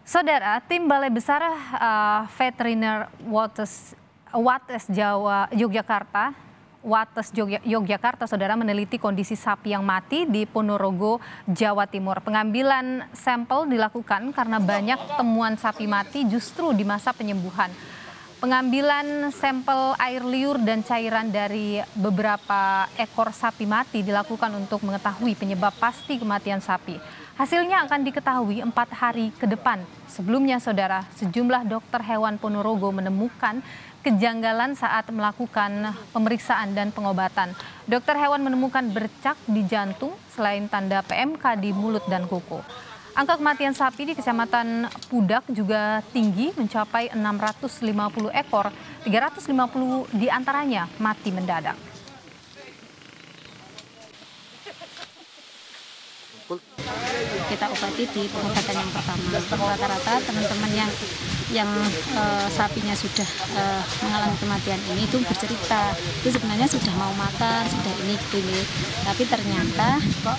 Saudara, tim Balai Besar Veteriner Yogyakarta, saudara meneliti kondisi sapi yang mati di Ponorogo, Jawa Timur. Pengambilan sampel dilakukan karena banyak temuan sapi mati justru di masa penyembuhan. Pengambilan sampel air liur dan cairan dari beberapa ekor sapi mati dilakukan untuk mengetahui penyebab pasti kematian sapi. Hasilnya akan diketahui 4 hari ke depan. Sebelumnya, saudara, sejumlah dokter hewan Ponorogo menemukan kejanggalan saat melakukan pemeriksaan dan pengobatan. Dokter hewan menemukan bercak di jantung selain tanda PMK di mulut dan kuku. Angka kematian sapi di Kecamatan Pudak juga tinggi, mencapai 650 ekor, 350 diantaranya mati mendadak. Kita obati di pengobatan yang pertama. Rata-rata teman-teman yang sapinya sudah mengalami kematian ini itu bercerita, itu sebenarnya sudah mau makan, sudah ini gitu nih. Tapi ternyata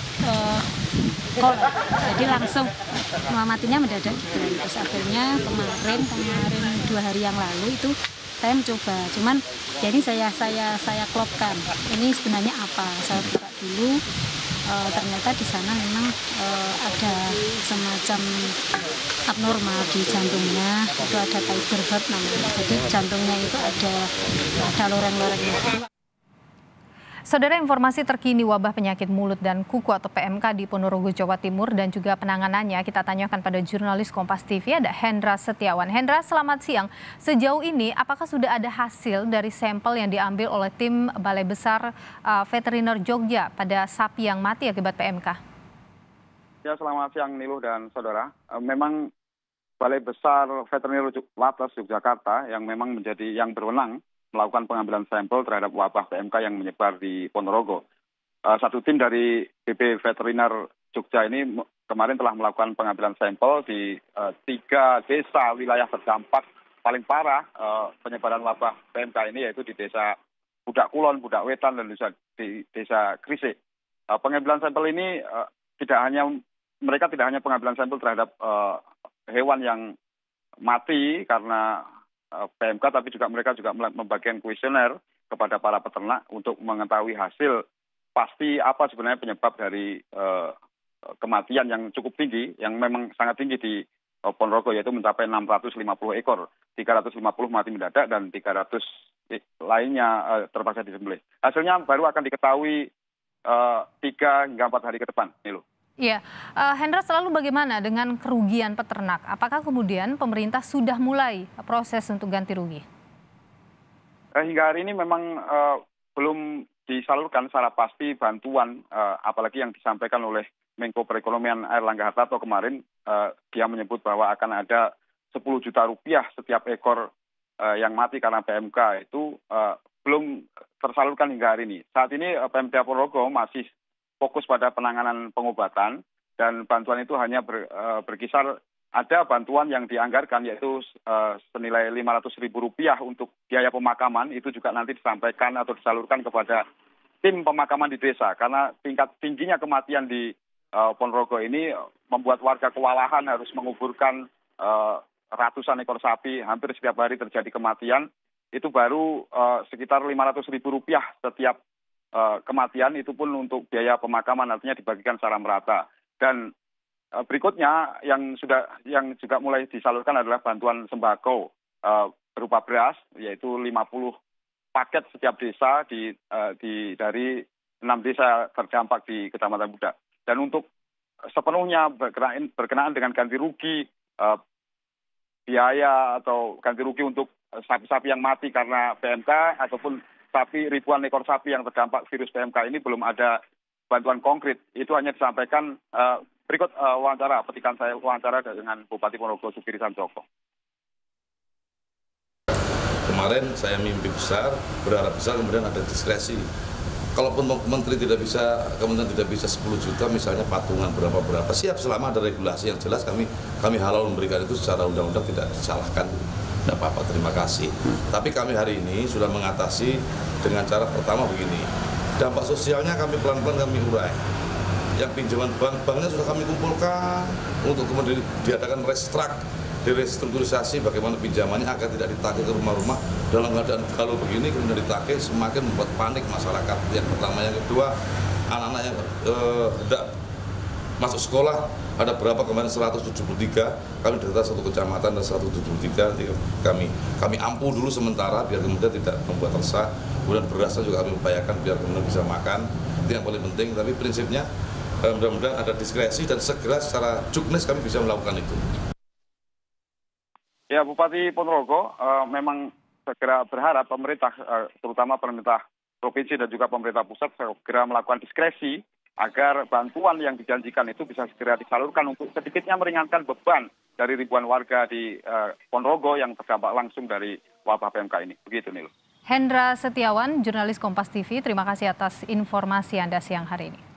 kok jadi langsung matinya mendadak gitu. Terus akhirnya kemarin 2 hari yang lalu itu saya mencoba, cuman jadi saya klopkan. Ini sebenarnya apa? Saya buka dulu. Ternyata di sana memang ada semacam abnormal di jantungnya, itu ada Tiger heart namanya. Jadi jantungnya itu ada loreng-lorengnya. Saudara, informasi terkini wabah penyakit mulut dan kuku atau PMK di Ponorogo, Jawa Timur dan juga penanganannya kita tanyakan pada jurnalis Kompas TV, ada Hendra Setiawan. Hendra, selamat siang. Sejauh ini apakah sudah ada hasil dari sampel yang diambil oleh tim Balai Besar Veteriner Jogja pada sapi yang mati akibat PMK? Ya, selamat siang Niluh dan saudara. Memang Balai Besar Veteriner Wates Yogyakarta yang memang menjadi yang berwenang melakukan pengambilan sampel terhadap wabah PMK yang menyebar di Ponorogo. Satu tim dari BB Veteriner Jogja ini kemarin telah melakukan pengambilan sampel di 3 desa wilayah terdampak paling parah penyebaran wabah PMK ini, yaitu di desa Pudak Kulon, Pudak Wetan, dan di desa Krisik. Pengambilan sampel ini mereka tidak hanya pengambilan sampel terhadap hewan yang mati karena PMK, tapi juga mereka juga membagikan kuesioner kepada para peternak untuk mengetahui hasil pasti apa sebenarnya penyebab dari kematian yang cukup tinggi, yang memang sangat tinggi di Ponorogo, yaitu mencapai 650 ekor, 350 mati mendadak dan 300 lainnya terpaksa disembelih. Hasilnya baru akan diketahui 3 hingga 4 hari ke depan, Nilu. Iya, Hendra, selalu bagaimana dengan kerugian peternak? Apakah kemudian pemerintah sudah mulai proses untuk ganti rugi? Hingga hari ini memang belum disalurkan secara pasti bantuan, apalagi yang disampaikan oleh Menko Perekonomian Airlangga Hartarto kemarin. Dia menyebut bahwa akan ada 10 juta rupiah setiap ekor yang mati karena PMK, itu belum tersalurkan hingga hari ini. Saat ini Pemda Ponorogo masih fokus pada penanganan pengobatan, dan bantuan itu hanya berkisar, ada bantuan yang dianggarkan yaitu senilai Rp500.000 untuk biaya pemakaman, itu juga nanti disampaikan atau disalurkan kepada tim pemakaman di desa, karena tingkat tingginya kematian di Ponorogo ini membuat warga kewalahan harus menguburkan ratusan ekor sapi, hampir setiap hari terjadi kematian. Itu baru sekitar Rp500.000 setiap kematian, itu pun untuk biaya pemakaman, artinya dibagikan secara merata. Dan berikutnya yang juga mulai disalurkan adalah bantuan sembako berupa beras, yaitu 50 paket setiap desa dari 6 desa terdampak di Kecamatan Pudak. Dan untuk sepenuhnya berkenaan dengan ganti rugi biaya atau ganti rugi untuk sapi-sapi yang mati karena PMK ataupun ribuan ekor sapi yang terdampak virus PMK ini, belum ada bantuan konkret. Itu hanya disampaikan berikut petikan saya wawancara dengan Bupati Ponorogo Sukiri Sanjoko. Kemarin saya mimpi besar, berharap besar, kemudian ada diskresi. Kalaupun menteri tidak bisa, kemudian tidak bisa 10 juta misalnya patungan berapa siap, selama ada regulasi yang jelas, kami halal memberikan itu secara undang-undang, tidak disalahkan. Tidak apa-apa, terima kasih. Tapi kami hari ini sudah mengatasi dengan cara pertama begini. Dampak sosialnya kami pelan-pelan kami urai. yang pinjaman banknya sudah kami kumpulkan untuk kemudian diadakan restrukturisasi bagaimana pinjamannya agar tidak ditagih ke rumah-rumah dalam keadaan kalau begini kemudian ditagih semakin membuat panik masyarakat. Yang pertama, yang kedua, anak-anak yang hendak masuk sekolah ada berapa kemarin 173, kami data satu kecamatan dan 173, kami ampuh dulu sementara biar kemudian tidak membuat resah. Kemudian berasnya juga kami upayakan biar kemudian bisa makan, itu yang paling penting. Tapi prinsipnya mudah-mudahan ada diskresi dan segera secara juknis kami bisa melakukan itu. Ya, Bupati Ponorogo memang segera berharap pemerintah, terutama pemerintah provinsi dan juga pemerintah pusat segera melakukan diskresi agar bantuan yang dijanjikan itu bisa segera disalurkan untuk sedikitnya meringankan beban dari ribuan warga di Ponorogo yang terdampak langsung dari wabah PMK ini. Begitu, Nil. Hendra Setiawan, jurnalis Kompas TV, terima kasih atas informasi Anda siang hari ini.